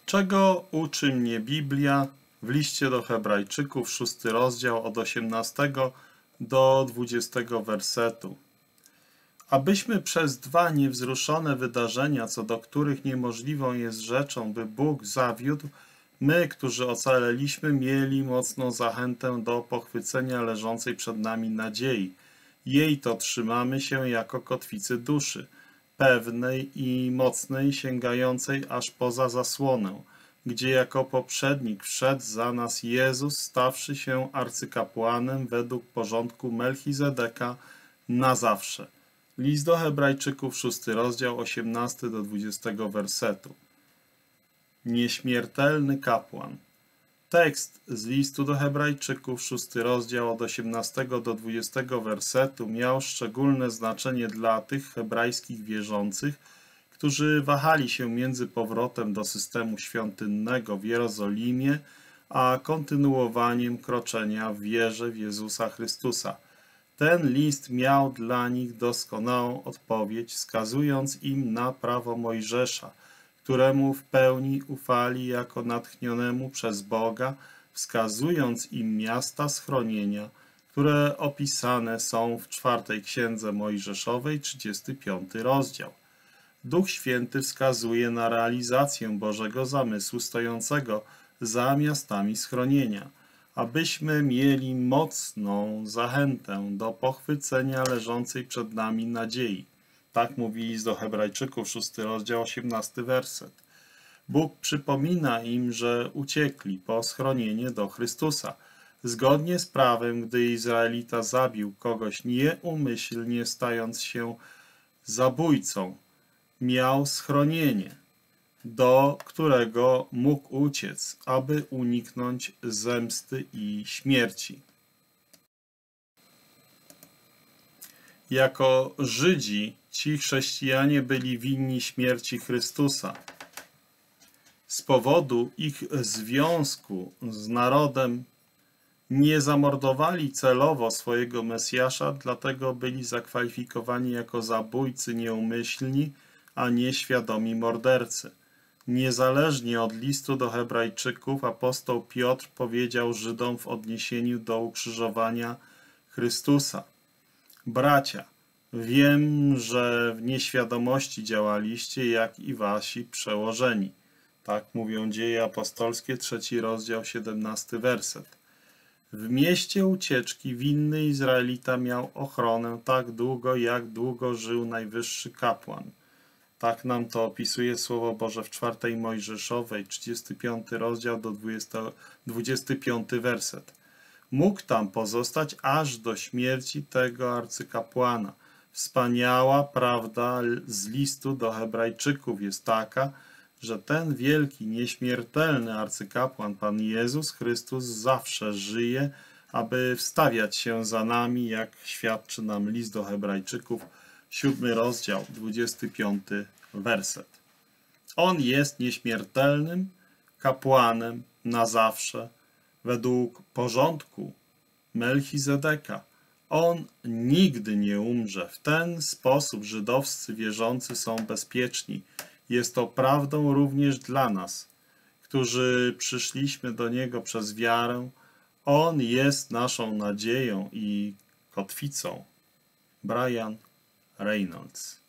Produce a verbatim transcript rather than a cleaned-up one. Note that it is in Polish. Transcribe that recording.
Czego uczy mnie Biblia w liście do Hebrajczyków, szósty rozdział od osiemnastego do dwudziestego wersetu. Abyśmy przez dwa niewzruszone wydarzenia, co do których niemożliwą jest rzeczą, by Bóg zawiódł, my, którzy ocaleliśmy, mieli mocną zachętę do pochwycenia leżącej przed nami nadziei. Jej to trzymamy się jako kotwicy duszy, pewnej i mocnej, sięgającej aż poza zasłonę, gdzie jako poprzednik wszedł za nas Jezus, stawszy się arcykapłanem według porządku Melchizedeka na zawsze. List do Hebrajczyków, szósty rozdział, osiemnasty do dwudziestego wersetu. Nieśmiertelny kapłan. Tekst z listu do Hebrajczyków, szósty rozdział od osiemnastego do dwudziestego wersetu miał szczególne znaczenie dla tych hebrajskich wierzących, którzy wahali się między powrotem do systemu świątynnego w Jerozolimie, a kontynuowaniem kroczenia w wierze w Jezusa Chrystusa. Ten list miał dla nich doskonałą odpowiedź, wskazując im na prawo Mojżesza, któremu w pełni ufali jako natchnionemu przez Boga, wskazując im miasta schronienia, które opisane są w czwartej księdze Mojżeszowej, trzydziesty piąty rozdział. Duch Święty wskazuje na realizację Bożego zamysłu stojącego za miastami schronienia, abyśmy mieli mocną zachętę do pochwycenia leżącej przed nami nadziei. Tak mówi list do Hebrajczyków, szósty rozdział, osiemnasty werset. Bóg przypomina im, że uciekli po schronienie do Chrystusa. Zgodnie z prawem, gdy Izraelita zabił kogoś nieumyślnie, stając się zabójcą, miał schronienie, do którego mógł uciec, aby uniknąć zemsty i śmierci. Jako Żydzi ci chrześcijanie byli winni śmierci Chrystusa. Z powodu ich związku z narodem nie zamordowali celowo swojego Mesjasza, dlatego byli zakwalifikowani jako zabójcy nieumyślni, a nie świadomi mordercy. Niezależnie od listu do Hebrajczyków apostoł Piotr powiedział Żydom w odniesieniu do ukrzyżowania Chrystusa: bracia, wiem, że w nieświadomości działaliście, jak i wasi przełożeni. Tak mówią Dzieje Apostolskie, trzeci rozdział, siedemnasty werset. W mieście ucieczki winny Izraelita miał ochronę tak długo, jak długo żył najwyższy kapłan. Tak nam to opisuje Słowo Boże w czwartej Mojżeszowej, trzydziesty piąty rozdział do dwudziesty piąty werset. Mógł tam pozostać aż do śmierci tego arcykapłana. Wspaniała prawda z listu do Hebrajczyków jest taka, że ten wielki, nieśmiertelny arcykapłan, Pan Jezus Chrystus, zawsze żyje, aby wstawiać się za nami, jak świadczy nam list do Hebrajczyków, siódmy rozdział, dwudziesty piąty werset. On jest nieśmiertelnym kapłanem na zawsze, według porządku Melchizedeka. On nigdy nie umrze. W ten sposób żydowscy wierzący są bezpieczni. Jest to prawdą również dla nas, którzy przyszliśmy do Niego przez wiarę. On jest naszą nadzieją i kotwicą. Brian Reynolds.